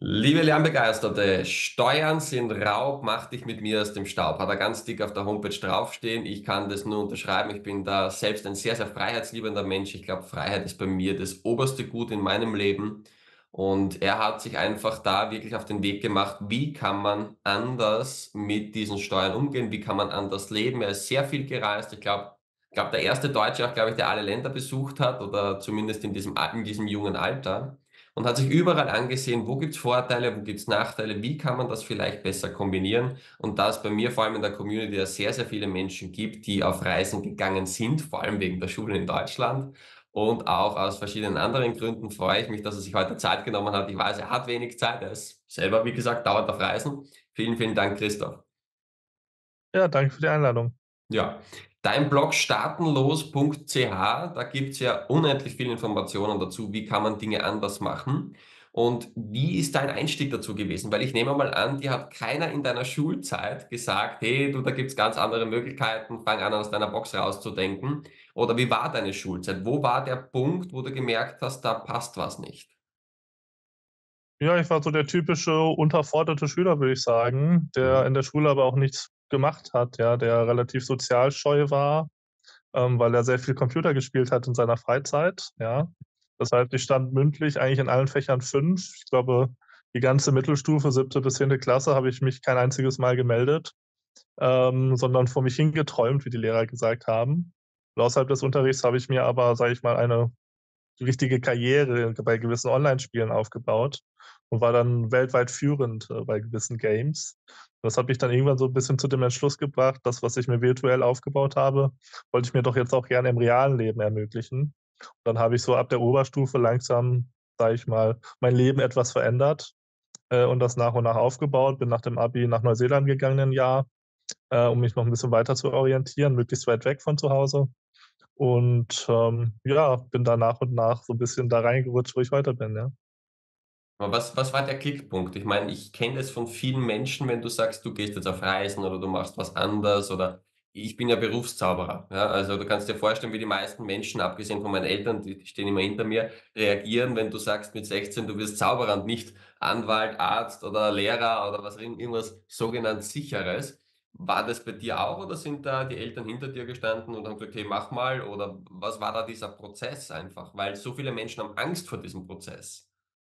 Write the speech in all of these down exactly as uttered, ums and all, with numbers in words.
Liebe Lernbegeisterte, Steuern sind Raub, mach dich mit mir aus dem Staub. Hat er ganz dick auf der Homepage draufstehen. Ich kann das nur unterschreiben. Ich bin da selbst ein sehr, sehr freiheitsliebender Mensch. Ich glaube, Freiheit ist bei mir das oberste Gut in meinem Leben. Und er hat sich einfach da wirklich auf den Weg gemacht, wie kann man anders mit diesen Steuern umgehen, wie kann man anders leben. Er ist sehr viel gereist. Ich glaube, ich glaube, der erste Deutsche auch, glaube ich, der alle Länder besucht hat oder zumindest in diesem, in diesem jungen Alter und hat sich überall angesehen, wo gibt's Vorteile, wo gibt's Nachteile, wie kann man das vielleicht besser kombinieren. Und da es bei mir vor allem in der Community ja sehr, sehr viele Menschen gibt, die auf Reisen gegangen sind, vor allem wegen der Schulen in Deutschland und auch aus verschiedenen anderen Gründen, freue ich mich, dass er sich heute Zeit genommen hat. Ich weiß, er hat wenig Zeit, er ist selber, wie gesagt, dauernd auf Reisen. Vielen, vielen Dank, Christoph. Ja, danke für die Einladung. Ja, dein Blog startenlos Punkt c h, da gibt's ja unendlich viele Informationen dazu, wie kann man Dinge anders machen. Und wie ist dein Einstieg dazu gewesen? Weil ich nehme mal an, dir hat keiner in deiner Schulzeit gesagt: „Hey, du, da gibt's ganz andere Möglichkeiten, fang an, aus deiner Box rauszudenken.“ Oder wie war deine Schulzeit? Wo war der Punkt, wo du gemerkt hast, da passt was nicht? Ja, ich war so der typische unterforderte Schüler, würde ich sagen, der Mhm. in der Schule aber auch nichts gemacht hat, ja, der relativ sozial scheu war, ähm, weil er sehr viel Computer gespielt hat in seiner Freizeit, ja. Das heißt, ich stand mündlich eigentlich in allen Fächern fünf. Ich glaube, die ganze Mittelstufe, siebte bis zehnte Klasse, habe ich mich kein einziges Mal gemeldet, ähm, sondern vor mich hingeträumt, wie die Lehrer gesagt haben. Und außerhalb des Unterrichts habe ich mir aber, sage ich mal, eine richtige Karriere bei gewissen Online-Spielen aufgebaut und war dann weltweit führend, äh, bei gewissen Games. Das hat mich dann irgendwann so 'n bisschen zu dem Entschluss gebracht, das, was ich mir virtuell aufgebaut habe, wollte ich mir doch jetzt auch gerne im realen Leben ermöglichen. Dann habe ich so ab der Oberstufe langsam, sage ich mal, mein Leben etwas verändert, äh, und das nach und nach aufgebaut. Bin nach dem Abi nach Neuseeland gegangen 'nen Jahr, äh, um mich noch 'n bisschen weiter zu orientieren, möglichst weit weg von zu Hause. Und, ähm, ja, bin da nach und nach so 'n bisschen da reingerutscht, wo ich heute bin, ja. Aber was was war der Kickpunkt? Ich meine, ich kenne das von vielen Menschen, wenn du sagst, du gehst jetzt auf Reisen oder du machst was anders oder ich bin ja Berufszauberer, ja? Also, du kannst dir vorstellen, wie die meisten Menschen, abgesehen von meinen Eltern, die die stehen immer hinter mir, reagieren, wenn du sagst mit sechzehn, du wirst Zauberer und nicht Anwalt, Arzt oder Lehrer oder was irgend irgendwas sogenannt Sicheres. War das bei dir auch oder sind da die Eltern hinter dir gestanden und haben gesagt: „Hey, mach mal“, oder was war da dieser Prozess einfach? Weil so viele Menschen haben Angst vor diesem Prozess.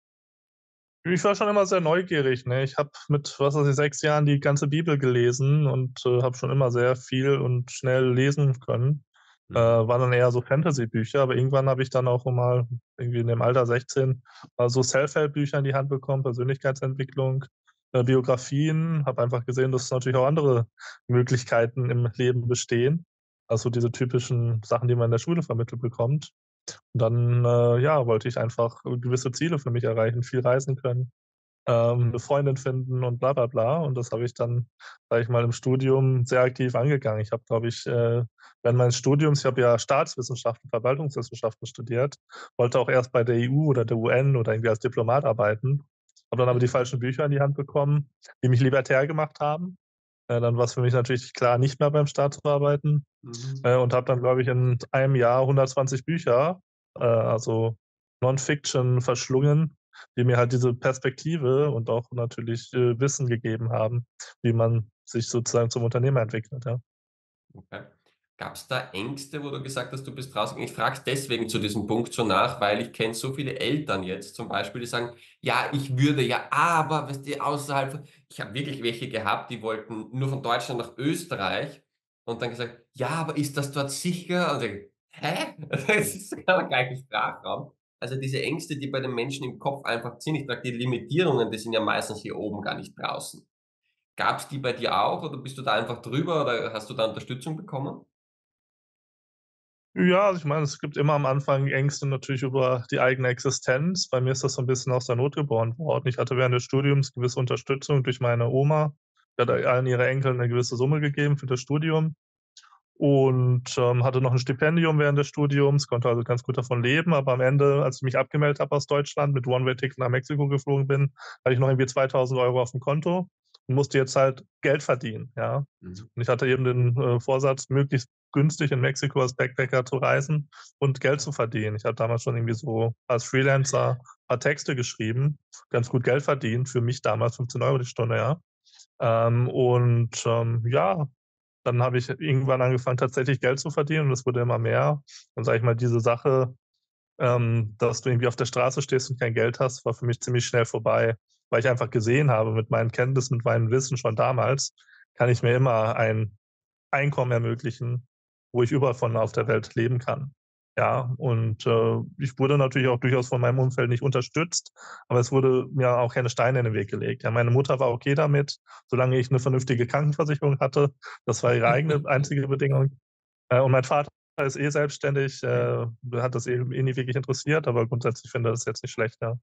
Ich war schon immer sehr neugierig, ne? Ich habe mit, was weiß ich, sechs Jahren die ganze Bibel gelesen und, äh, habe schon immer sehr viel und schnell lesen können. Äh, Mhm. waren dann eher so Fantasy-Bücher, aber irgendwann habe ich dann auch mal irgendwie in dem Alter sechzehn mal so Self-Help-Bücher in die Hand bekommen, Persönlichkeitsentwicklung, äh, Biografien, habe einfach gesehen, dass natürlich auch andere Möglichkeiten im Leben bestehen, also diese typischen Sachen, die man in der Schule vermittelt bekommt. Und dann, äh, ja, wollte ich einfach gewisse Ziele für mich erreichen, viel reisen können, ähm, 'ne Freundin finden und bla bla bla. Und das habe ich dann, sage ich mal, im Studium sehr aktiv angegangen. Ich habe, glaube ich, äh, während meines Studiums ich habe ja Staatswissenschaften, Verwaltungswissenschaften studiert, wollte auch erst bei der E U oder der U N oder irgendwie als Diplomat arbeiten, habe dann aber die falschen Bücher in die Hand bekommen, die mich libertär gemacht haben. Äh, dann war's für mich natürlich klar, nicht mehr beim Staat zu arbeiten, Mhm. äh, und habe dann, glaube ich, in einem Jahr hundertzwanzig Bücher, äh, also Non-Fiction verschlungen, die mir halt diese Perspektive und auch natürlich, äh, Wissen gegeben haben, wie man sich sozusagen zum Unternehmer entwickelt, ja. Okay. Gab's da Ängste, wo du gesagt hast, du bist rausgegangen? Ich frage es deswegen zu diesem Punkt so nach, weil ich kenne so viele Eltern jetzt zum Beispiel, die sagen: „Ja, ich würde ja, aber weißt du, außerhalb von“ ich habe wirklich welche gehabt, die wollten nur von Deutschland nach Österreich und dann gesagt: „Ja, aber ist das dort sicher?“ Und ich: „Hä? Das ist der gleiche Sprachraum.“ Also, diese Ängste, die bei den Menschen im Kopf einfach sind, ich sage, die Limitierungen, die sind ja meistens hier oben, gar nicht draußen. Gab's die bei dir auch oder bist du da einfach drüber oder hast du da Unterstützung bekommen? Ja, also ich meine, es gibt immer am Anfang Ängste natürlich über die eigene Existenz. Bei mir ist das so 'n bisschen aus der Not geboren worden. Ich hatte während des Studiums gewisse Unterstützung durch meine Oma. Die hat Mhm. allen ihre Enkeln 'ne gewisse Summe gegeben für das Studium und, ähm, hatte noch 'n Stipendium während des Studiums, konnte also ganz gut davon leben. Aber am Ende, als ich mich abgemeldet habe aus Deutschland, mit One-Way-Ticket nach Mexiko geflogen bin, hatte ich noch irgendwie zweitausend Euro aufm Konto und musste jetzt halt Geld verdienen, ja? Mhm. Und ich hatte eben den, äh, Vorsatz, möglichst günstig in Mexiko als Backpacker zu reisen und Geld zu verdienen. Ich habe damals schon irgendwie so als Freelancer paar Texte geschrieben, ganz gut Geld verdient, für mich damals fünfzehn Euro die Stunde, ja. Ähm, und, ähm, ja, dann habe ich irgendwann angefangen, tatsächlich Geld zu verdienen und es wurde immer mehr. Und sage ich mal, diese Sache, ähm, dass du irgendwie auf der Straße stehst und kein Geld hast, war für mich ziemlich schnell vorbei, weil ich einfach gesehen habe, mit meinen Kenntnissen, mit meinem Wissen schon damals kann ich mir immer ein Einkommen ermöglichen, wo ich überall von auf der Welt leben kann. Ja, und, äh, ich wurde natürlich auch durchaus von meinem Umfeld nicht unterstützt, aber es wurde mir auch keine Steine in den Weg gelegt. Ja, meine Mutter war okay damit, solange ich 'ne vernünftige Krankenversicherung hatte. Das war ihre eigene einzige Bedingung. Äh, und mein Vater ist eh selbstständig, äh, hat das eh eh nie wirklich interessiert, aber grundsätzlich finde er das jetzt nicht schlecht, ja.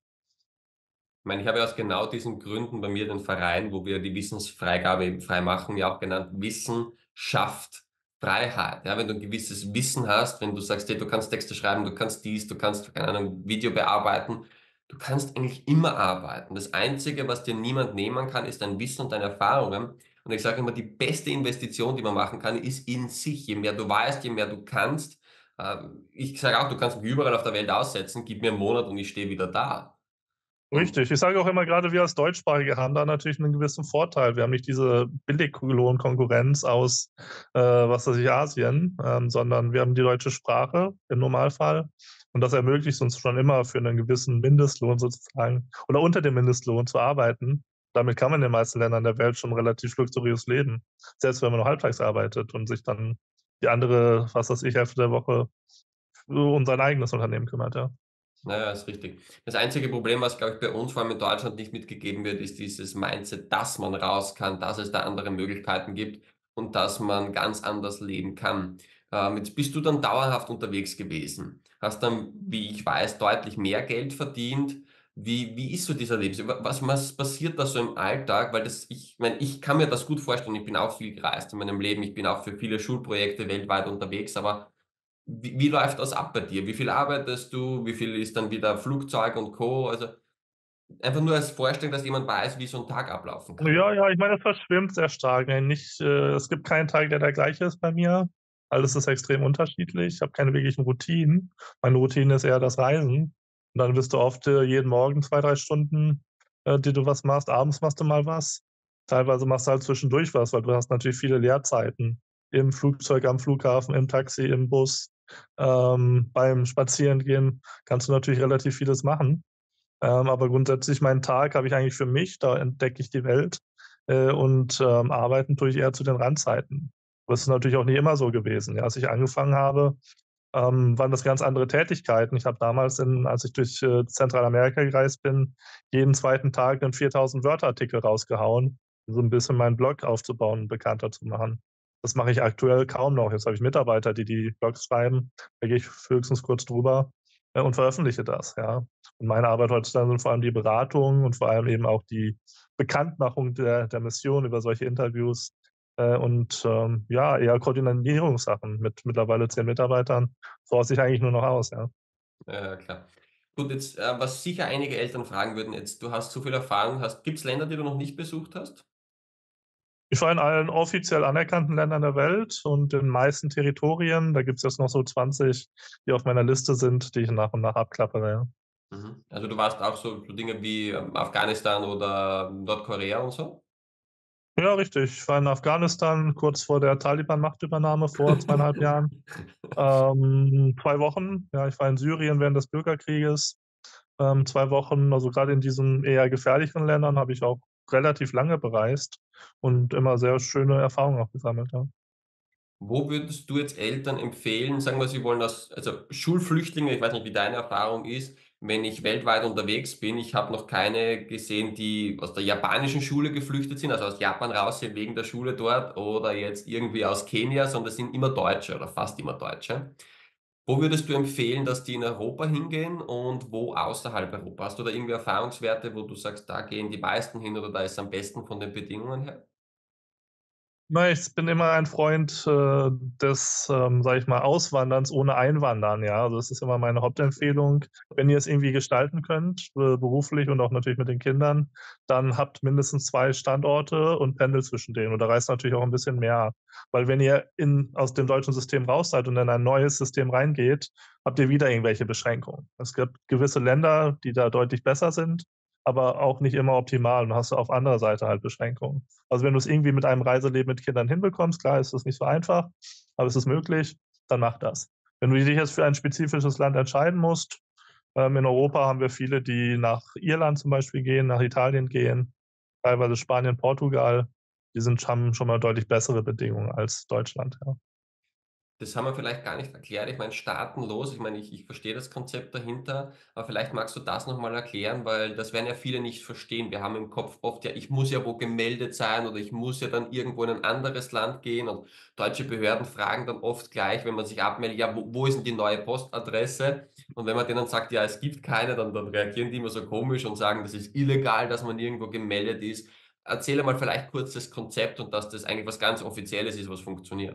Ich meine, ich habe ja aus genau diesen Gründen bei mir den Verein, wo wir die Wissensfreigabe eben frei machen, ja auch genannt: Wissen schafft Freiheit. Ja, wenn du 'n gewisses Wissen hast, wenn du sagst: „Hey, du kannst Texte schreiben, du kannst dies, du kannst, keine Ahnung, Video bearbeiten“, du kannst eigentlich immer arbeiten. Das Einzige, was dir niemand nehmen kann, ist dein Wissen und deine Erfahrungen. Und ich sage immer, die beste Investition, die man machen kann, ist in sich. Je mehr du weißt, je mehr du kannst. Ähm, ich sage auch, du kannst mich überall auf der Welt aussetzen, gib mir 'n Monat und ich stehe wieder da. Und Richtig. Ich sage auch immer, grade wir als Deutschsprachige haben da natürlich 'nen gewissen Vorteil. Wir haben nicht diese Billiglohnkonkurrenz aus, äh, was weiß ich, Asien, ähm, sondern wir haben die deutsche Sprache im Normalfall und das ermöglicht uns schon immer für 'nen gewissen Mindestlohn sozusagen oder unter dem Mindestlohn zu arbeiten. Damit kann man in den meisten Ländern der Welt schon relativ luxuriös leben, selbst wenn man nur halbtags arbeitet und sich dann die andere, was weiß ich, Hälfte der Woche um sein eigenes Unternehmen kümmert, ja. Ja, ja, ist richtig. Das einzige Problem, was, glaube ich, bei uns, vor allem in Deutschland, nicht mitgegeben wird, ist dieses Mindset, dass man raus kann, dass es da andere Möglichkeiten gibt und dass man ganz anders leben kann. Ähm, jetzt bist du dann dauerhaft unterwegs gewesen, hast dann, wie ich weiß, deutlich mehr Geld verdient. Wie wie ist so dieser Lebens wa was was passiert da so im Alltag? Weil das ich meine, ich kann mir das gut vorstellen, ich bin auch viel gereist in meinem Leben, ich bin auch für viele Schulprojekte weltweit unterwegs, aber wie wie läuft das ab bei dir? Wie viel arbeitest du? Wie viel ist dann wieder Flugzeug und Co.? Also, einfach nur als Vorstellung, dass jemand weiß, wie so 'n Tag ablaufen kann. Ja, ja, ich meine, das verschwimmt sehr stark. Ne, nicht äh, es gibt keinen Tag, der der gleiche ist bei mir. Alles ist extrem unterschiedlich. Ich habe keine wirklichen Routinen. Meine Routine ist eher das Reisen. Und dann bist du oft, äh, jeden Morgen zwei, drei Stunden, äh, die du was machst. Abends machst du mal was. Teilweise machst du halt zwischendurch was, weil du hast natürlich viele Leerzeiten im Flugzeug, am Flughafen, im Taxi, im Bus, ähm, beim Spazierengehen kannst du natürlich relativ vieles machen. Ähm, aber grundsätzlich meinen Tag habe ich eigentlich für mich, da entdecke ich die Welt, äh, und, ähm, arbeiten tue ich eher zu den Randzeiten. Das ist natürlich auch nicht immer so gewesen. Ja, als ich angefangen habe, ähm, waren das ganz andere Tätigkeiten. Ich habe damals in als ich durch, äh, Zentralamerika gereist bin, jeden zweiten Tag 'nen viertausend Wörter-Artikel rausgehauen, um so 'n bisschen meinen Blog aufzubauen und bekannter zu machen. Das mache ich aktuell kaum noch. Jetzt habe ich Mitarbeiter, die die Blogs schreiben. Da gehe ich höchstens kurz drüber, äh, und veröffentliche das, ja. Und meine Arbeit heutzutage sind vor allem die Beratung und vor allem eben auch die Bekanntmachung der der Mission über solche Interviews, äh, und, ähm, ja, eher Koordinierungssachen mit mittlerweile zehn Mitarbeitern. Source ich eigentlich nur noch aus, ja. Ja, ja, klar. Gut, jetzt, äh, was sicher einige Eltern fragen würden jetzt: Du hast so viel Erfahrung, hast gibt's Länder, die du noch nicht besucht hast? Ich war in allen offiziell anerkannten Ländern der Welt und den meisten Territorien. Da gibt's jetzt noch so zwanzig, die auf meiner Liste sind, die ich nach und nach abklappere, ja. Mhm. Also, du warst auch so so Dinge wie, ähm, Afghanistan oder Nordkorea und so? Ja, richtig. Ich war in Afghanistan kurz vor der Taliban-Machtübernahme vor zweieinhalb Jahren. Ähm, zwei Wochen. Ja, ich war in Syrien während des Bürgerkrieges, ähm, zwei Wochen. Also, grade in diesen eher gefährlicheren Ländern habe ich auch relativ lange bereist und immer sehr schöne Erfahrungen auch gesammelt, ja. Wo würdest du jetzt Eltern empfehlen, sagen wir, sie wollen das also, Schulflüchtlinge, ich weiß nicht, wie deine Erfahrung ist, wenn ich weltweit unterwegs bin, ich habe noch keine gesehen, die aus der japanischen Schule geflüchtet sind, also aus Japan raus sind wegen der Schule dort oder jetzt irgendwie aus Kenia, sondern es sind immer Deutsche oder fast immer Deutsche. Wo würdest du empfehlen, dass die in Europa hingehen und wo außerhalb Europa? Hast du da irgendwie Erfahrungswerte, wo du sagst, da gehen die meisten hin oder da ist am besten von den Bedingungen her? Na, ich bin immer ein Freund, äh, des, ähm, sage ich mal, Auswanderns ohne Einwandern, ja. Also, das ist immer meine Hauptempfehlung. Wenn ihr es irgendwie gestalten könnt, äh, beruflich und auch natürlich mit den Kindern, dann habt mindestens zwei Standorte und pendelt zwischen denen und da reist natürlich auch 'n bisschen mehr ab. Weil wenn ihr in aus dem deutschen System raus seid und in ein neues System reingeht, habt ihr wieder irgendwelche Beschränkungen. Es gibt gewisse Länder, die da deutlich besser sind, aber auch nicht immer optimal und dann hast du auf anderer Seite halt Beschränkungen. Also, wenn du's irgendwie mit einem Reiseleben mit Kindern hinbekommst, klar ist das nicht so einfach, aber es ist möglich, dann mach das. Wenn du dich jetzt für ein spezifisches Land entscheiden musst, ähm, in Europa haben wir viele, die nach Irland zum Beispiel gehen, nach Italien gehen, teilweise Spanien, Portugal. Die sind haben schon mal deutlich bessere Bedingungen als Deutschland, ja. Das haben wir vielleicht gar nicht erklärt. Ich meine, staatenlos, ich meine, ich ich verstehe das Konzept dahinter, aber vielleicht magst du das noch mal erklären, weil das werden ja viele nicht verstehen. Wir haben im Kopf oft ja: „Ich muss ja wo gemeldet sein oder ich muss ja dann irgendwo in ein anderes Land gehen“, und deutsche Behörden fragen dann oft gleich, wenn man sich abmeldet: „Ja, wo wo ist 'n die neue Postadresse?“ Und wenn man denen sagt: „Ja, es gibt keine“, dann dann reagieren die immer so komisch und sagen, das ist illegal, dass man nirgendwo gemeldet ist. Erzähl einmal vielleicht kurz das Konzept und dass das eigentlich was ganz Offizielles ist, was funktioniert.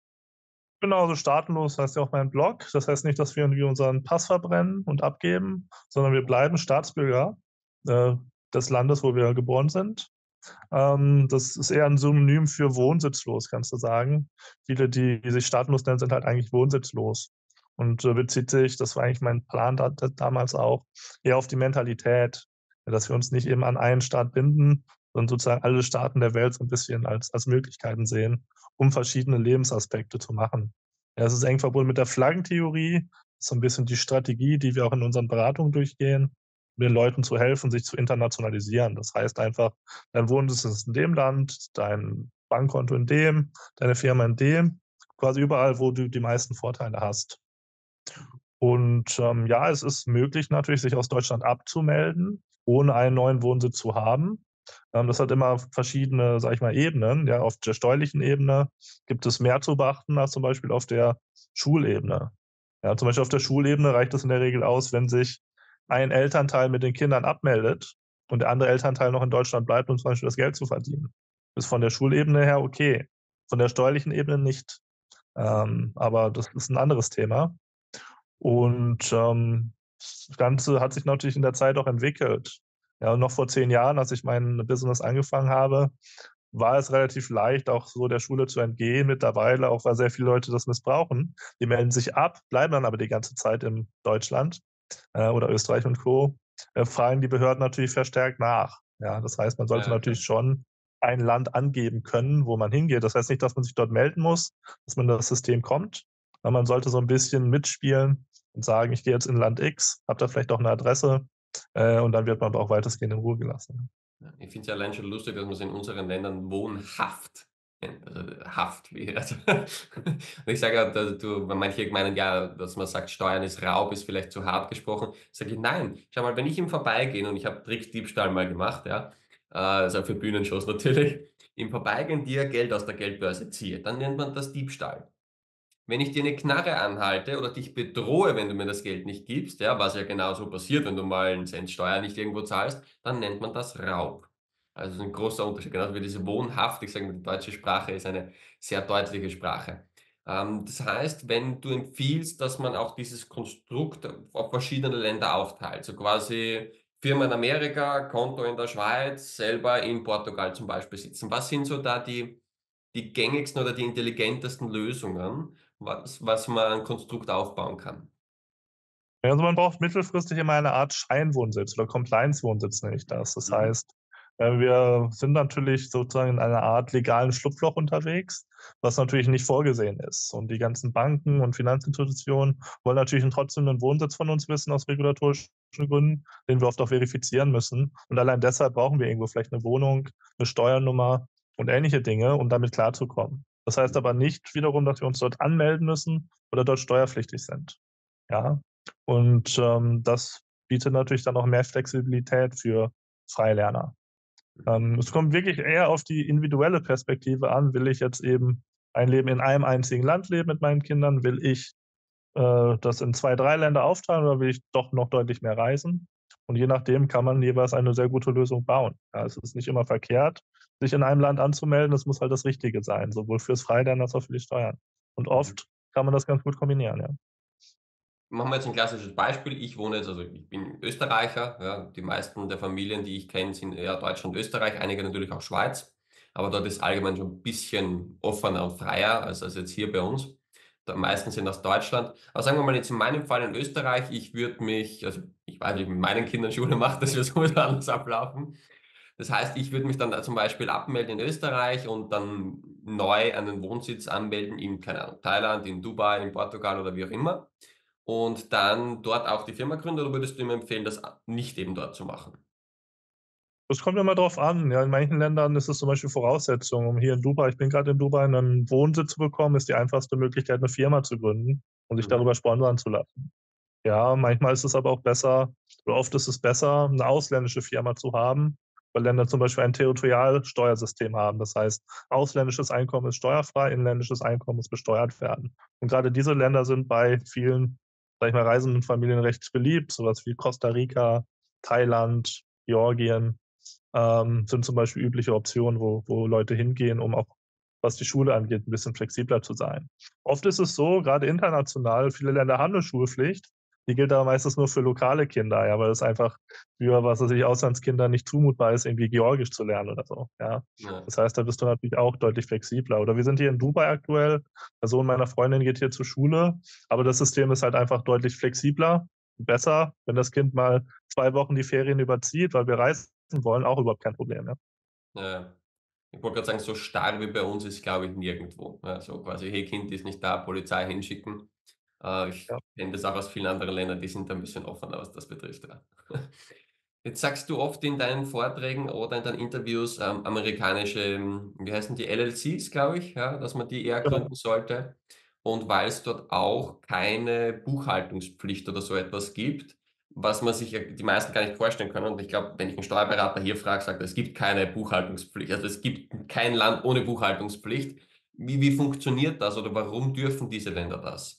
Genau, so staatenlos heißt ja auch mein Blog. Das heißt nicht, dass wir irgendwie unseren Pass verbrennen und abgeben, sondern wir bleiben Staatsbürger, äh, des Landes, wo wir geboren sind. Ähm, das ist eher 'n Synonym für wohnsitzlos, kannst du sagen. Viele, die die sich staatenlos nennen, sind halt eigentlich wohnsitzlos und, äh, bezieht sich das war eigentlich mein Plan da da damals auch, eher auf die Mentalität, dass wir uns nicht eben an einen Staat binden und sozusagen alle Staaten der Welt so 'n bisschen als als Möglichkeiten sehen, um verschiedene Lebensaspekte zu machen. Ja, es ist eng verbunden mit der Flaggentheorie, so 'n bisschen die Strategie, die wir auch in unseren Beratungen durchgehen, den Leuten zu helfen, sich zu internationalisieren. Das heißt einfach, dein Wohnsitz ist in dem Land, dein Bankkonto in dem, deine Firma in dem, quasi überall, wo du die meisten Vorteile hast. Und, ähm, ja, es ist möglich natürlich, sich aus Deutschland abzumelden, ohne einen neuen Wohnsitz zu haben. Ähm, das hat immer verschiedene, sage ich mal, Ebenen. Ja, auf der steuerlichen Ebene gibt es mehr zu beachten als zum Beispiel auf der Schulebene. Ja, zum Beispiel auf der Schulebene reicht es in der Regel aus, wenn sich ein Elternteil mit den Kindern abmeldet und der andere Elternteil noch in Deutschland bleibt, um zum Beispiel das Geld zu verdienen. Ist von der Schulebene her okay, von der steuerlichen Ebene nicht. Ähm, aber das ist 'n anderes Thema. Und, ähm, das Ganze hat sich natürlich in der Zeit auch entwickelt. Ja, noch vor zehn Jahren, als ich mein Business angefangen habe, war es relativ leicht, auch so der Schule zu entgehen. Mittlerweile, auch weil sehr viele Leute das missbrauchen, die melden sich ab, bleiben dann aber die ganze Zeit in Deutschland, äh, oder Österreich und Co., äh, fragen die Behörden natürlich verstärkt nach. Ja, das heißt, man sollte Ja, natürlich okay. schon ein Land angeben können, wo man hingeht. Das heißt nicht, dass man sich dort melden muss, dass man in das System kommt, aber man sollte so 'n bisschen mitspielen und sagen: „Ich gehe jetzt in Land X“, habe da vielleicht auch 'ne Adresse, äh, und dann wird man aber auch weitestgehend in Ruhe gelassen. Ja, ich finde es ja allein schon lustig, dass man's in unseren Ländern wohnhaft nennt, also Haft wie also und ich sage ja, da du weil manche meinen ja, dass man sagt, Steuern ist Raub, ist vielleicht zu hart gesprochen. Sage ich: „Nein, schau mal, wenn ich im Vorbeigehen“ und ich habe Trickdiebstahl mal gemacht, ja, äh, also für Bühnenshows natürlich, im Vorbeigehen dir Geld aus der Geldbörse ziehe, dann nennt man das Diebstahl. Wenn ich dir 'ne Knarre anhalte oder dich bedrohe, wenn du mir das Geld nicht gibst, ja, was ja genauso passiert, wenn du mal 'n Cent Steuer nicht irgendwo zahlst, dann nennt man das Raub. Also 'n großer Unterschied, genauso wie diese wohnhaft ich sage immer, die deutsche Sprache ist eine sehr deutliche Sprache. Ähm, das heißt, wenn du empfiehlst, dass man auch dieses Konstrukt auf verschiedene Länder aufteilt, so quasi Firma in Amerika, Konto in der Schweiz, selber in Portugal zum Beispiel sitzen. Was sind so da die die gängigsten oder die intelligentesten Lösungen, was was man an Konstrukt aufbauen kann? Ja, also man braucht mittelfristig immer eine Art Scheinwohnsitz oder Compliance-Wohnsitz nenne ich das. Das Mhm. heißt, äh, wir sind natürlich sozusagen in einer Art legalen Schlupfloch unterwegs, was natürlich nicht vorgesehen ist. Und die ganzen Banken und Finanzinstitutionen wollen natürlich 'n trotzdem 'nen Wohnsitz von uns wissen aus regulatorischen Gründen, den wir oft auch verifizieren müssen. Und allein deshalb brauchen wir irgendwo vielleicht 'ne Wohnung, 'ne Steuernummer und ähnliche Dinge, um damit klarzukommen. Das heißt aber nicht wiederum, dass wir uns dort anmelden müssen oder dort steuerpflichtig sind. Ja? Und, ähm, das bietet natürlich dann auch mehr Flexibilität für Freilerner. Ähm, es kommt wirklich eher auf die individuelle Perspektive an. Will ich jetzt eben ein Leben in einem einzigen Land leben mit meinen Kindern? Will ich, äh, das in zwei, drei Länder aufteilen oder will ich doch noch deutlich mehr reisen? Und je nachdem kann man jeweils eine sehr gute Lösung bauen. Ja, es ist nicht immer verkehrt, sich in einem Land anzumelden. Es muss halt das Richtige sein, sowohl fürs Freilernen als auch für die Steuern. Und Mhm. oft kann man das ganz gut kombinieren, ja. Machen wir jetzt ein klassisches Beispiel. Ich wohne jetzt also ich bin Österreicher, ja. Die meisten der Familien, die ich kenne, sind eher Deutschland, Österreich, einige natürlich auch Schweiz. Aber dort ist allgemein schon ein bisschen offener und freier als als jetzt hier bei uns. Da meisten sind aus Deutschland. Aber sagen wir mal jetzt in meinem Fall in Österreich, ich würde mich also, ich weiß nicht, wie mit meinen Kindern Schule macht, das wird sowieso anders ablaufen. Das heißt, ich würde mich dann da zum Beispiel abmelden in Österreich und dann neu einen Wohnsitz anmelden in, keine Ahnung, Thailand, in Dubai, in Portugal oder wie auch immer. Und dann dort auch die Firma gründen oder würdest du ihm empfehlen, das a nicht eben dort zu machen? Das kommt immer drauf an. Ja, in manchen Ländern ist es zum Beispiel Voraussetzung, um hier in Dubai ich bin gerade in Dubai, 'nen Wohnsitz zu bekommen, ist die einfachste Möglichkeit, 'ne Firma zu gründen und sich Mhm. darüber sponsern zu lassen. Ja, manchmal ist es aber auch besser oder oft ist es besser, 'ne ausländische Firma zu haben, weil Länder zum Beispiel ein Territorialsteuersystem haben. Das heißt, ausländisches Einkommen ist steuerfrei, inländisches Einkommen muss besteuert werden. Und grade diese Länder sind bei vielen, sage ich mal, reisenden Familien recht beliebt, so was wie Costa Rica, Thailand, Georgien, ähm, sind zum Beispiel übliche Optionen, wo wo Leute hingehen, um auch, was die Schule angeht, 'n bisschen flexibler zu sein. Oft ist es so, grade international, viele Länder haben 'ne Schulpflicht, die gilt aber meistens nur für lokale Kinder, ja, weil es einfach für, was weiß ich, Auslandskinder nicht zumutbar ist, irgendwie Georgisch zu lernen oder so, ja. Ja. Das heißt, da bist du natürlich auch deutlich flexibler. Oder wir sind hier in Dubai aktuell. Der Sohn meiner Freundin geht hier zur Schule, aber das System ist halt einfach deutlich flexibler, besser. Wenn das Kind mal zwei Wochen die Ferien überzieht, weil wir reisen wollen, auch überhaupt kein Problem, ja. Ja, ja. Ich wollte grad sagen, so starr wie bei uns ist, glaube ich, nirgendwo. Ja, so quasi: „Hey, Kind ist nicht da, Polizei hinschicken.“ Äh, ich Ja. kenne das auch aus vielen anderen Ländern, die sind da 'n bisschen offener, was das betrifft, ja. Jetzt sagst du oft in deinen Vorträgen oder in deinen Interviews, ähm, amerikanische, hm, wie heißen die, L L Cs, glaube ich, ja, dass man die eher Genau. gründen sollte. Und weil's dort auch keine Buchhaltungspflicht oder so etwas gibt, was man sich ja die meisten gar nicht vorstellen können. Und ich glaube, wenn ich 'n Steuerberater hier frage, sagt er: „Es gibt keine Buchhaltungspflicht.“ Also, es gibt kein Land ohne Buchhaltungspflicht. Wie wie funktioniert das oder warum dürfen diese Länder das?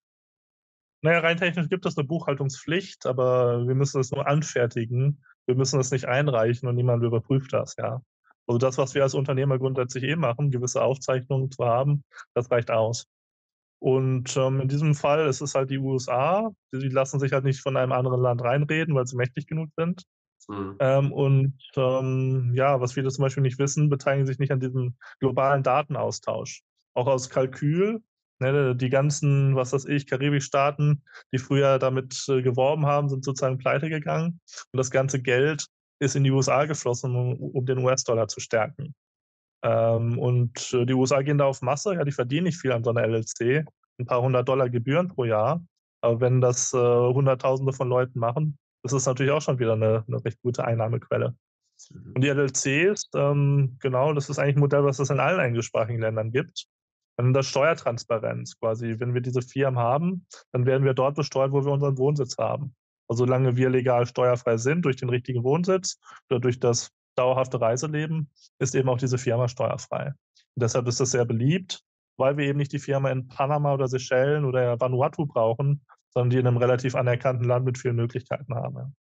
Na ja, rein technisch gibt es 'ne Buchhaltungspflicht, aber wir müssen es nur anfertigen. Wir müssen es nicht einreichen und niemand überprüft das, ja. Also, das, was wir als Unternehmer grundsätzlich eh machen, gewisse Aufzeichnungen zu haben, das reicht aus. Und, ähm, in diesem Fall ist es halt die U S A, die lassen sich halt nicht von einem anderen Land reinreden, weil sie mächtig genug sind. Mhm. Ähm, und, ähm, ja, was viele zum Beispiel nicht wissen, beteiligen sich nicht an diesem globalen Datenaustausch. Auch aus Kalkül, ne, die ganzen, was weiß ich, Karibikstaaten, die früher damit, äh, geworben haben, sind sozusagen pleitegegangen und das ganze Geld ist in die U S A geflossen, um um den U S-Dollar zu stärken. Ähm, und, äh, die U S A gehen da auf Masse, ja, die verdienen nicht viel an so 'ner L L C, 'n paar hundert Dollar Gebühren pro Jahr. Aber wenn das, äh, Hunderttausende von Leuten machen, ist es natürlich auch schon wieder 'ne 'ne recht gute Einnahmequelle. Mhm. Und die L L Cs, ähm, genau, das ist eigentlich 'n Modell, was es in allen englischsprachigen Ländern gibt. Und das Steuertransparenz quasi. Wenn wir diese Firmen haben, dann werden wir dort besteuert, wo wir unseren Wohnsitz haben. Und solange wir legal steuerfrei sind durch den richtigen Wohnsitz oder durch das dauerhafte Reiseleben, ist eben auch diese Firma steuerfrei. Und deshalb ist das sehr beliebt, weil wir eben nicht die Firma in Panama oder Seychellen oder Vanuatu brauchen, sondern die in 'nem relativ anerkannten Land mit vielen Möglichkeiten haben, ja.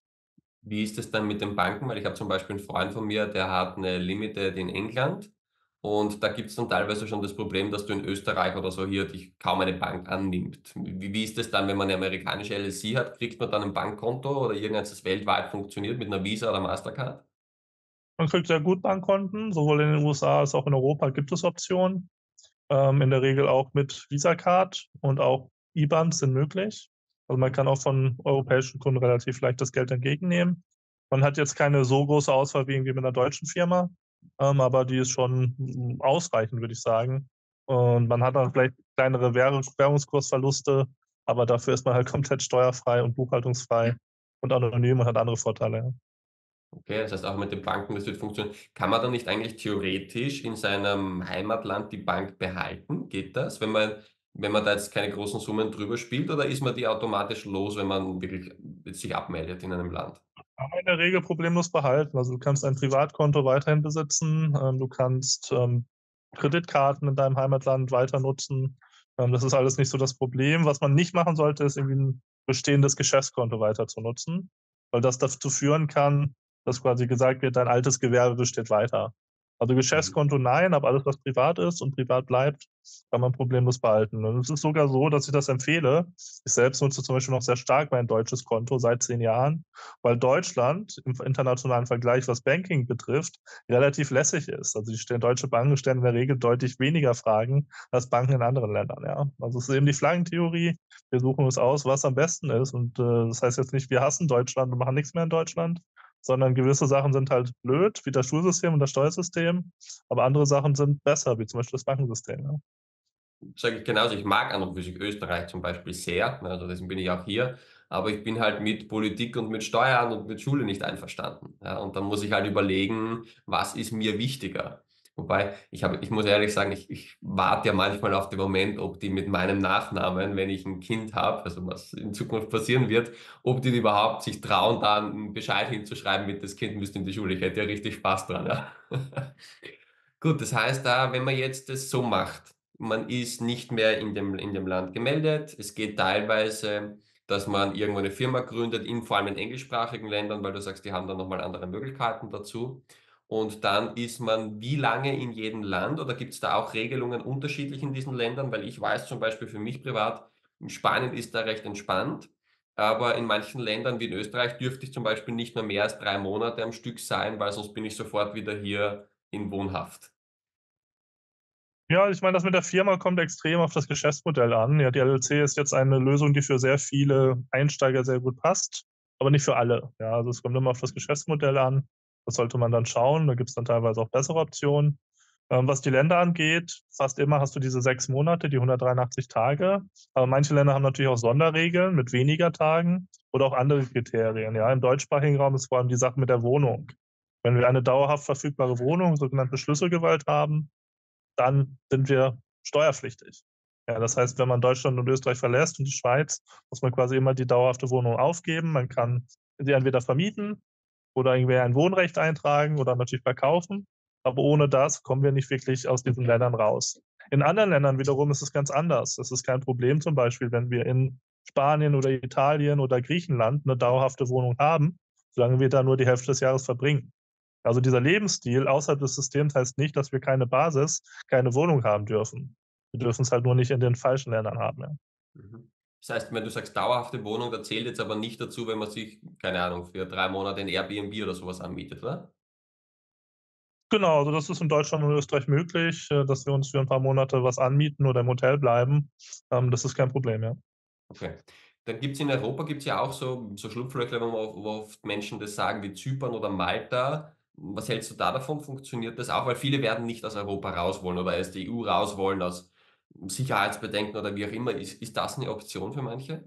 Wie ist es dann mit den Banken? Weil ich habe zum Beispiel 'n Freund von mir, der hat 'ne Limited in England und da gibt's dann teilweise schon das Problem, dass du in Österreich oder so hier dich kaum eine Bank annimmt. Wie wie ist das dann, wenn man 'ne amerikanische L L C hat? Kriegt man dann 'n Bankkonto oder irgendeins, das weltweit funktioniert mit 'ner Visa oder Mastercard? Man kriegt sehr gut Bankkonten, sowohl in den U S A als auch in Europa gibt es Optionen. Ähm, in der Regel auch mit Visa-Card und auch IBANs sind möglich. Also, man kann auch von europäischen Kunden relativ leicht das Geld entgegennehmen. Man hat jetzt keine so große Auswahl wie irgendwie mit 'ner deutschen Firma, ähm, aber die ist schon, hm, ausreichend, würde ich sagen. Und man hat dann vielleicht kleinere Währungs Währungskursverluste, aber dafür ist man halt komplett steuerfrei und buchhaltungsfrei und anonym und hat andere Vorteile, ja. Okay, das heißt auch mit den Banken, das wird funktionieren. Kann man dann nicht eigentlich theoretisch in seinem Heimatland die Bank behalten? Geht das, wenn man wenn man da jetzt keine großen Summen drüber spielt oder ist man die automatisch los, wenn man wirklich sich abmeldet in einem Land? Kann man in der Regel problemlos behalten. Also, du kannst ein Privatkonto weiterhin besitzen, ähm, du kannst, ähm, Kreditkarten in deinem Heimatland weiter nutzen. Ähm, das ist alles nicht so das Problem. Was man nicht machen sollte, ist irgendwie 'n bestehendes Geschäftskonto weiter zu nutzen. weil das dazu führen kann, dass quasi gesagt wird, dein altes Gewerbe besteht weiter. Also Mhm. Geschäftskonto nein, aber alles, was privat ist und privat bleibt, kann man problemlos behalten. Und es ist sogar so, dass ich das empfehle. Ich selbst nutze zum Beispiel noch sehr stark mein deutsches Konto seit zehn Jahren, weil Deutschland im internationalen Vergleich, was Banking betrifft, relativ lässig ist. Also die stellen, deutsche Banken stellen in der Regel deutlich weniger Fragen als Banken in anderen Ländern. Ja. Also es ist eben die Flaggentheorie. Wir suchen uns aus, was am besten ist. Und äh, das heißt jetzt nicht, wir hassen Deutschland und machen nichts mehr in Deutschland, sondern gewisse Sachen sind halt blöd, wie das Schulsystem und das Steuersystem, aber andere Sachen sind besser, wie zum Beispiel das Bankensystem. Ja. Sage ich genauso, ich mag an und für sich Österreich zum Beispiel sehr, also deswegen bin ich auch hier, aber ich bin halt mit Politik und mit Steuern und mit Schule nicht einverstanden. Ja, und dann muss ich halt überlegen, was ist mir wichtiger. Wobei, ich habe, ich muss ehrlich sagen, ich, ich warte ja manchmal auf den Moment, ob die mit meinem Nachnamen, wenn ich ein Kind habe, also was in Zukunft passieren wird, ob die überhaupt sich trauen, da einen Bescheid hinzuschreiben mit, das Kind müsste in die Schule. Ich hätte ja richtig Spaß dran. Ja. Gut, das heißt, da, wenn man jetzt das so macht, man ist nicht mehr in dem, in dem Land gemeldet. Es geht teilweise, dass man irgendwo eine Firma gründet, in, vor allem in englischsprachigen Ländern, weil du sagst, die haben dann nochmal andere Möglichkeiten dazu. Und dann ist man wie lange in jedem Land oder gibt es da auch Regelungen unterschiedlich in diesen Ländern? Weil ich weiß zum Beispiel für mich privat, in Spanien ist da recht entspannt, aber in manchen Ländern wie in Österreich dürfte ich zum Beispiel nicht mehr mehr als drei Monate am Stück sein, weil sonst bin ich sofort wieder hier in Wohnhaft. Ja, ich meine, das mit der Firma kommt extrem auf das Geschäftsmodell an. Ja, die L L C ist jetzt eine Lösung, die für sehr viele Einsteiger sehr gut passt, aber nicht für alle. Ja, also es kommt immer auf das Geschäftsmodell an. Das sollte man dann schauen. Da gibt es dann teilweise auch bessere Optionen. Ähm, was die Länder angeht, fast immer hast du diese sechs Monate, die hundertdreiundachtzig Tage. Aber manche Länder haben natürlich auch Sonderregeln mit weniger Tagen oder auch andere Kriterien. Ja, im deutschsprachigen Raum ist vor allem die Sache mit der Wohnung. Wenn wir eine dauerhaft verfügbare Wohnung, sogenannte Schlüsselgewalt haben, dann sind wir steuerpflichtig. Ja, das heißt, wenn man Deutschland und Österreich verlässt und die Schweiz, muss man quasi immer die dauerhafte Wohnung aufgeben. Man kann sie entweder vermieten oder irgendwie ein Wohnrecht eintragen oder natürlich verkaufen. Aber ohne das kommen wir nicht wirklich aus diesen Ländern raus. In anderen Ländern wiederum ist es ganz anders. Es ist kein Problem zum Beispiel, wenn wir in Spanien oder Italien oder Griechenland eine dauerhafte Wohnung haben, solange wir da nur die Hälfte des Jahres verbringen. Also dieser Lebensstil außerhalb des Systems heißt nicht, dass wir keine Basis, keine Wohnung haben dürfen. Wir dürfen es halt nur nicht in den falschen Ländern haben, ja. Mhm. Das heißt, wenn du sagst dauerhafte Wohnung, da zählt jetzt aber nicht dazu, wenn man sich, keine Ahnung, für drei Monate ein Airbnb oder sowas anmietet, oder? Genau, also das ist in Deutschland und Österreich möglich, äh, dass wir uns für ein paar Monate was anmieten oder im Hotel bleiben. Ähm, das ist kein Problem, ja. Okay. Dann gibt es in Europa gibt's ja auch so, so Schlupflöcher, wo, man, wo oft Menschen das sagen, wie Zypern oder Malta. Was hältst du da davon? Funktioniert das auch? Weil viele werden nicht aus Europa raus wollen oder aus der E U raus wollen, aus Sicherheitsbedenken oder wie auch immer. Ist, ist das eine Option für manche?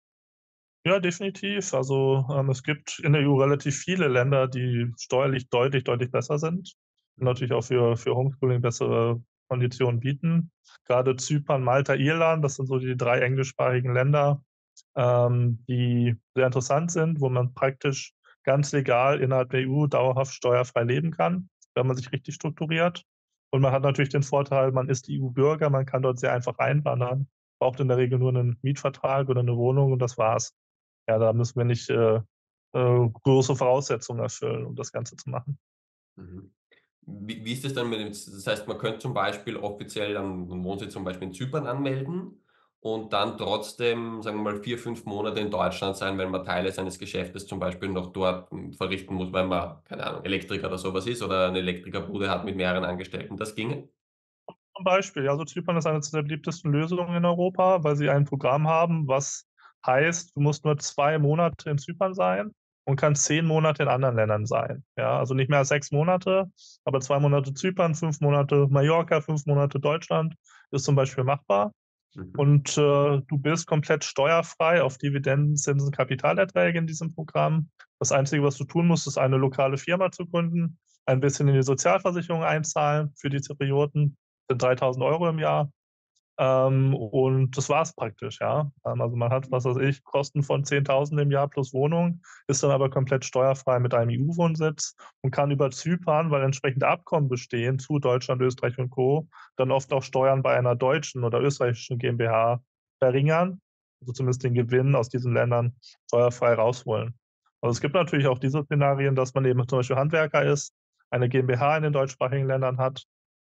Ja, definitiv. Also, ähm, es gibt in der E U relativ viele Länder, die steuerlich deutlich, deutlich besser sind und Mhm. natürlich auch für für Homeschooling bessere Konditionen bieten. Gerade Zypern, Malta, Irland, das sind so die drei englischsprachigen Länder, ähm, die sehr interessant sind, wo man praktisch ganz legal innerhalb der E U dauerhaft steuerfrei leben kann, wenn man sich richtig strukturiert. Und man hat natürlich den Vorteil, man ist E U-Bürger, man kann dort sehr einfach einwandern, braucht in der Regel nur einen Mietvertrag oder eine Wohnung und das war's. Ja, da müssen wir nicht, äh, äh, große Voraussetzungen erfüllen, um das Ganze zu machen. Mhm. Wie, wie ist das dann mit dem, das heißt, man könnte zum Beispiel offiziell einen Wohnsitz zum Beispiel in Zypern anmelden und dann trotzdem, sagen wir mal, vier, fünf Monate in Deutschland sein, wenn man Teile seines Geschäftes zum Beispiel noch dort hm, verrichten muss, weil man, keine Ahnung, Elektriker oder sowas ist oder eine Elektrikerbude hat mit mehreren Angestellten. Das ginge? Zum Beispiel, ja, also Zypern ist eine der beliebtesten Lösungen in Europa, weil sie ein Programm haben, was heißt, du musst nur zwei Monate in Zypern sein und kannst zehn Monate in anderen Ländern sein. Ja, also nicht mehr als sechs Monate, aber zwei Monate Zypern, fünf Monate Mallorca, fünf Monate Deutschland ist zum Beispiel machbar. Mhm. Und äh, du bist komplett steuerfrei auf Dividenden, Zinsen, Kapitalerträge in diesem Programm. Das Einzige, was du tun musst, ist eine lokale Firma zu gründen, ein bisschen in die Sozialversicherung einzahlen für die Zyprioten, sind dreitausend Euro im Jahr. Ähm, und das war's praktisch, ja. Ähm, also man hat, was weiß ich, Kosten von zehntausend im Jahr plus Wohnung, ist dann aber komplett steuerfrei mit einem E U-Wohnsitz und kann über Zypern, weil entsprechende Abkommen bestehen zu Deutschland, Österreich und Co., dann oft auch Steuern bei einer deutschen oder österreichischen GmbH verringern, also zumindest den Gewinn aus diesen Ländern steuerfrei rausholen. Also, es gibt natürlich auch diese Szenarien, dass man eben zum Beispiel Handwerker ist, eine GmbH in den deutschsprachigen Ländern hat,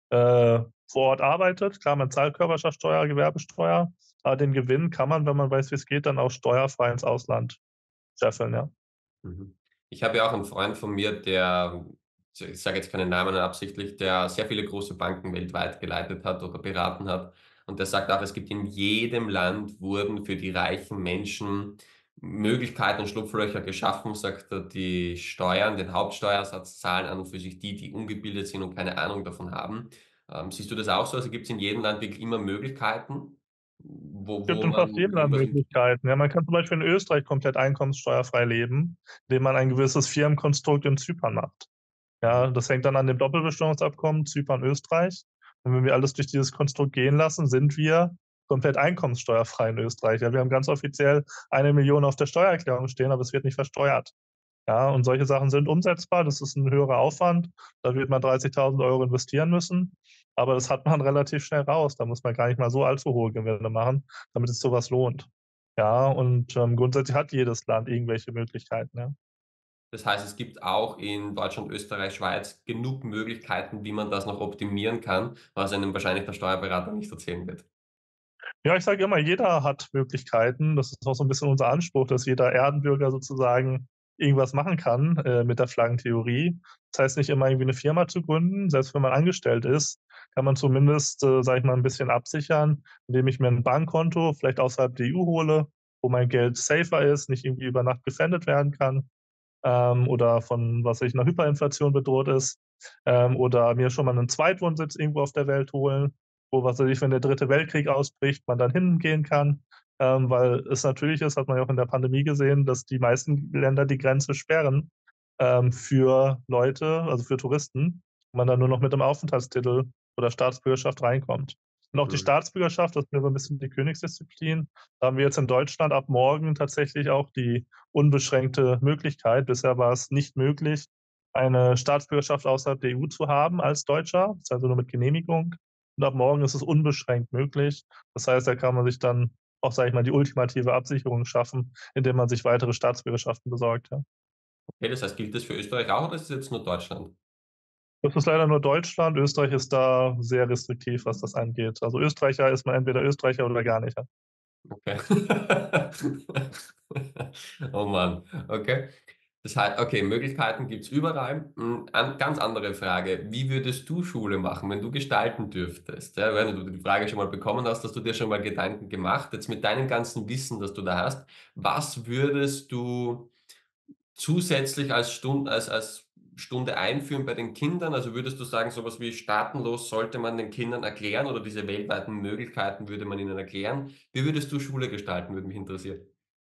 äh, vor Ort arbeitet. Klar, man zahlt Körperschaftsteuer, Gewerbesteuer, aber den Gewinn kann man, wenn man weiß, wie's geht, dann auch steuerfrei ins Ausland scheffeln, ja. Mhm. Ich habe ja auch 'n Freund von mir, der ich sage jetzt keinen Namen absichtlich, der sehr viele große Banken weltweit geleitet hat oder beraten hat. Und der sagt auch, es gibt in jedem Land wurden für die reichen Menschen Möglichkeiten und Schlupflöcher geschaffen, sagt er, die Steuern den Hauptsteuersatz zahlen an und für sich die, die ungebildet sind und keine Ahnung davon haben. Ähm, siehst du das auch so? Also, gibt's in jedem Land wirklich immer Möglichkeiten, wo Gibt wo in fast man jedem Land irgendwas in Möglichkeiten. Ja, man kann zum Beispiel in Österreich komplett einkommenssteuerfrei leben, indem man ein gewisses Firmenkonstrukt in Zypern macht. Mhm. Ja, das hängt dann an dem Doppelbesteuerungsabkommen Zypern-Österreich. Und wenn wir alles durch dieses Konstrukt gehen lassen, sind wir komplett einkommenssteuerfrei in Österreich. Ja, wir haben ganz offiziell eine Million auf der Steuererklärung stehen, aber es wird nicht versteuert. Ja, und solche Sachen sind umsetzbar. Das ist 'n höherer Aufwand. Da wird man dreißigtausend Euro investieren müssen, aber das hat man relativ schnell raus. Da muss man gar nicht mal so allzu hohe Gewinne machen, damit sich so was lohnt. Ja, und, ähm, grundsätzlich hat jedes Land irgendwelche Möglichkeiten, ja. Das heißt, es gibt auch in Deutschland, Österreich, Schweiz genug Möglichkeiten, wie man das noch optimieren kann, was einem wahrscheinlich der Steuerberater nicht erzählen wird. Ja, ich sage immer, jeder hat Möglichkeiten. Das ist auch so 'n bisschen unser Anspruch, dass jeder Erdenbürger sozusagen irgendwas machen kann, äh, mit der Flaggentheorie. Das heißt nicht immer irgendwie 'ne Firma zu gründen. Selbst wenn man angestellt ist, kann man zumindest, äh, sage ich mal, 'n bisschen absichern, indem ich mir 'n Bankkonto vielleicht außerhalb der E U hole, wo mein Geld safer ist, nicht irgendwie über Nacht gepfändet werden kann, ähm, oder von, was weiß ich, 'ner Hyperinflation bedroht ist, ähm, oder mir schon mal 'nen Zweitwohnsitz irgendwo auf der Welt holen, wo, was weiß ich, wenn der dritte Weltkrieg ausbricht, man dann hingehen kann. Ähm, weil es natürlich ist, hat man ja auch in der Pandemie gesehen, dass die meisten Länder die Grenze sperren, ähm, für Leute, also für Touristen, man dann nur noch mit 'nem Aufenthaltstitel oder Staatsbürgerschaft reinkommt. Und auch die Mhm. Staatsbürgerschaft, das ist mir so 'n bisschen die Königsdisziplin. Da haben wir jetzt in Deutschland ab morgen tatsächlich auch die unbeschränkte Möglichkeit. Bisher war es nicht möglich, eine Staatsbürgerschaft außerhalb der E U zu haben als Deutscher, ist also nur mit Genehmigung. Und ab morgen ist es unbeschränkt möglich. Das heißt, da kann man sich dann auch, sage ich mal, die ultimative Absicherung schaffen, indem man sich weitere Staatsbürgerschaften besorgt, ja. Okay, das heißt, gilt das für Österreich auch oder ist es jetzt nur Deutschland? Das ist leider nur Deutschland. Österreich ist da sehr restriktiv, was das angeht. Also, Österreicher ist man entweder Österreicher oder gar nicht, ja. Okay. Oh Mann, okay. Das hei okay, Möglichkeiten gibt's überall. Hm, an ganz andere Frage: Wie würdest du Schule machen, wenn du gestalten dürftest? Ja, wenn du die Frage schon mal bekommen hast, hast du dir schon mal Gedanken gemacht. Jetzt mit deinem ganzen Wissen, das du da hast, was würdest du zusätzlich als Stund als als Stunde einführen bei den Kindern? Also, würdest du sagen, so was wie Staatenlos sollte man den Kindern erklären oder diese weltweiten Möglichkeiten würde man ihnen erklären? Wie würdest du Schule gestalten, würde mich interessieren?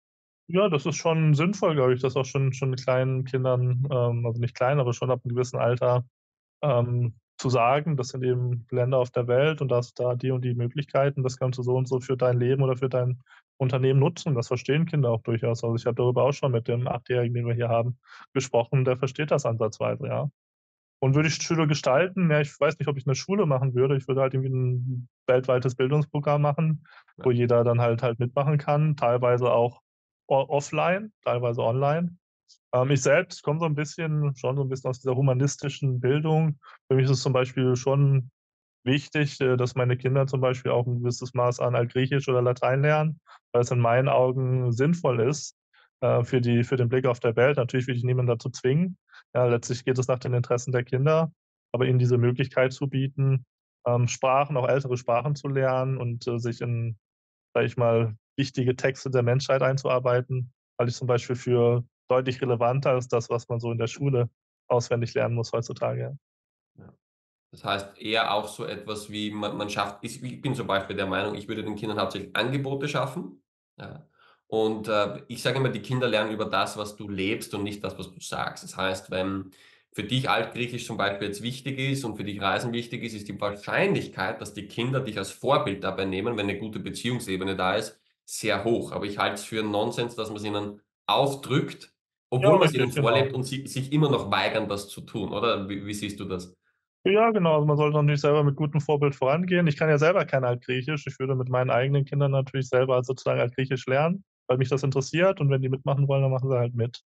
Ja, das ist schon sinnvoll, glaube ich, das auch schon schon mit kleinen Kindern, ähm also nicht klein, aber schon ab 'nem gewissen Alter, ähm, zu sagen: „Das sind eben Länder auf der Welt und da hast da die und die Möglichkeiten. Das kannst du so und so für dein Leben oder für dein Unternehmen nutzen.“ Das verstehen Kinder auch durchaus. Also, ich habe darüber auch schon mit dem Achtjährigen, den wir hier haben, gesprochen, der versteht das ansatzweise, ja. Und würde ich Schule gestalten? Ja, ich weiß nicht, ob ich 'ne Schule machen würde. Ich würde halt irgendwie 'n weltweites Bildungsprogramm machen, wo Ja. jeder dann halt halt mitmachen kann, teilweise auch o offline, teilweise online. Ähm, ich selbst komme so 'n bisschen schon so 'n bisschen aus dieser humanistischen Bildung. Für mich ist es zum Beispiel schon wichtig, äh, dass meine Kinder zum Beispiel auch 'n gewisses Maß an Altgriechisch oder Latein lernen, weil es in meinen Augen sinnvoll ist, äh, für die für den Blick auf der Welt. Natürlich will ich niemanden dazu zwingen. Ja, letztlich geht es nach den Interessen der Kinder, aber ihnen diese Möglichkeit zu bieten, ähm, Sprachen, auch ältere Sprachen zu lernen und, äh, sich in, sage ich mal, wichtige Texte der Menschheit einzuarbeiten, halte ich zum Beispiel für deutlich relevanter als das, was man so in der Schule auswendig lernen muss heutzutage, ja. Ja. Das heißt eher auch so etwas wie man man schafft ich ich bin zum Beispiel der Meinung, ich würde den Kindern hauptsächlich Angebote schaffen, ja. Und, äh, ich sage immer, die Kinder lernen über das, was du lebst und nicht das, was du sagst. Das heißt, wenn für dich Altgriechisch zum Beispiel jetzt wichtig ist und für dich Reisen wichtig ist, ist die Wahrscheinlichkeit, dass die Kinder dich als Vorbild dabei nehmen, wenn 'ne gute Beziehungsebene da ist, sehr hoch. Aber ich halte es für Nonsens, dass man's ihnen aufdrückt, Ja, obwohl man's ihnen richtig, genau. vorlebt und sie sich immer noch weigern, das zu tun, oder? Wie wie siehst du das? Ja, genau. Also, man sollte natürlich selber mit gutem Vorbild vorangehen. Ich kann ja selber kein Altgriechisch. Ich würde mit meinen eigenen Kindern natürlich selber sozusagen Altgriechisch lernen, weil mich das interessiert und wenn die mitmachen wollen, dann machen sie halt mit.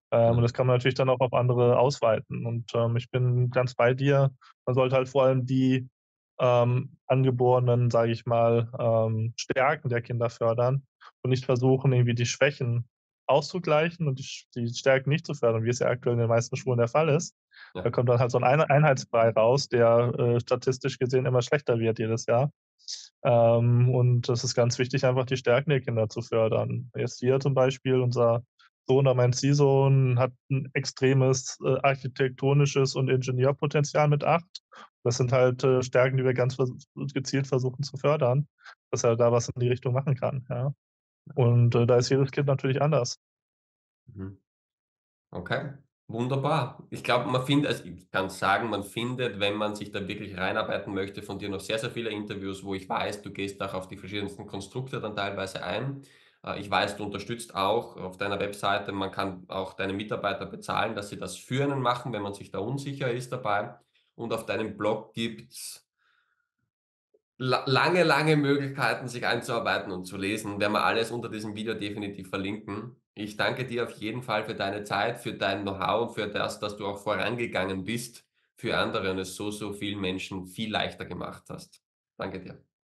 Ähm, und Mhm. das kann man natürlich dann auch auf andere ausweiten. Und, ähm, ich bin ganz bei dir. Man sollte halt vor allem die, ähm, angeborenen, sage ich mal, ähm, Stärken der Kinder fördern und nicht versuchen, irgendwie die Schwächen auszugleichen und die Sch die Stärken nicht zu fördern, wie es ja aktuell in den meisten Schulen der Fall ist. Da Ja. kommt dann halt so 'n Einheit Einheitsbrei raus, der, äh, statistisch gesehen immer schlechter wird jedes Jahr. Ähm, und das ist ganz wichtig, einfach die Stärken der Kinder zu fördern. Jetzt hier zum Beispiel unser Sohn oder mein Ziehsohn hat 'n extremes, äh, architektonisches und Ingenieurpotenzial mit acht. Das sind halt, äh, Stärken, die wir ganz vers gezielt versuchen zu fördern, dass er da was in die Richtung machen kann, ja. Und, äh, da ist jedes Kind natürlich anders. Mhm. Okay, wunderbar. Ich glaube, man findet also, ich kann sagen, man findet, wenn man sich da wirklich reinarbeiten möchte, von dir noch sehr, sehr viele Interviews, wo ich weiß, du gehst auch auf die verschiedensten Konstrukte dann teilweise ein. Äh, ich weiß, du unterstützt auch auf deiner Webseite, man kann auch deine Mitarbeiter bezahlen, dass sie das für einen machen, wenn man sich da unsicher ist dabei. Und auf deinem Blog gibt's la lange, lange Möglichkeiten, sich einzuarbeiten und zu lesen. Werden wir alles unter diesem Video definitiv verlinken. Ich danke dir auf jeden Fall für deine Zeit, für dein Know-how und für das, dass du auch vorangegangen bist für andere und es so, so vielen Menschen viel leichter gemacht hast. Danke dir.